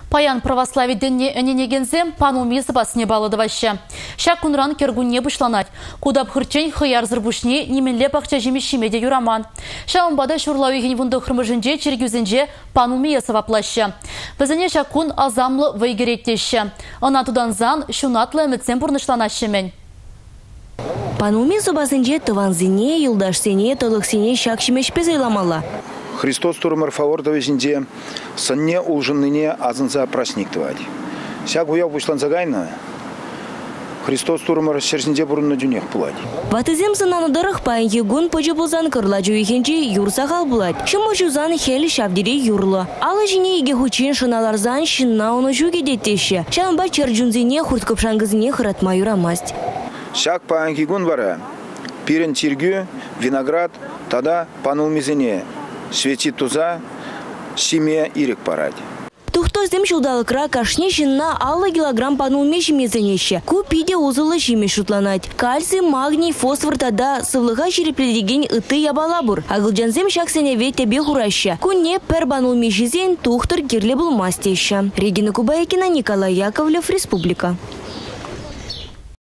Паян православий дінне әненегензем пануми сыбасыне балыды ваще. Шак кунран кергунне бұшланать. Кудап хырчен хыяр зырбушне неменле бақча жемешімеде юраман. Шаумбада шурлауеген вунды хырмыжынже чергюзінже пануми сываплаще. Візіне шакун азамлы вайгереттеші. Анатудан зан шунатлы әмітсен бұрнышланашымен. Пануми сыбасынже тыванзине, юлдашсене, толықсене шак шимешпез айламала. Христос турмар фавордовезінде сынне улжынныне азынса прасниктывать. Сяк уяв бушланзагайна, Христос турмар серсінде бұрынны дүнех пулать. Ватызем сынанудырық пайын егун пөжі бұлзан кырла жуйхенже юрсағал бұлать. Шымы жузан хел шавдері юрлы. Алы жіне еге хучин шыналарзан шынна оны жуге деттеші. Шамба чарджунзине хурткопшангызине хыратма юрамасть. Сяк пайын егун бара, пирен тиргю, виноград, тада панулмизине. Светит туза, семья ирек парать. Тухто зем шулдалыкра кашне жинна аллы килограмм панулме жемезенеше. Купиде узылы жеме шутланать. Кальций, магний, фосфор тада сывлыға жерепледеген ыты ябалабур. Агылжанзем шаксене вет тебе хураща. Куне пер панулме жезен тухтыр керле булмастеща. Регина Кубайкина, Николай Яковлев, Республика.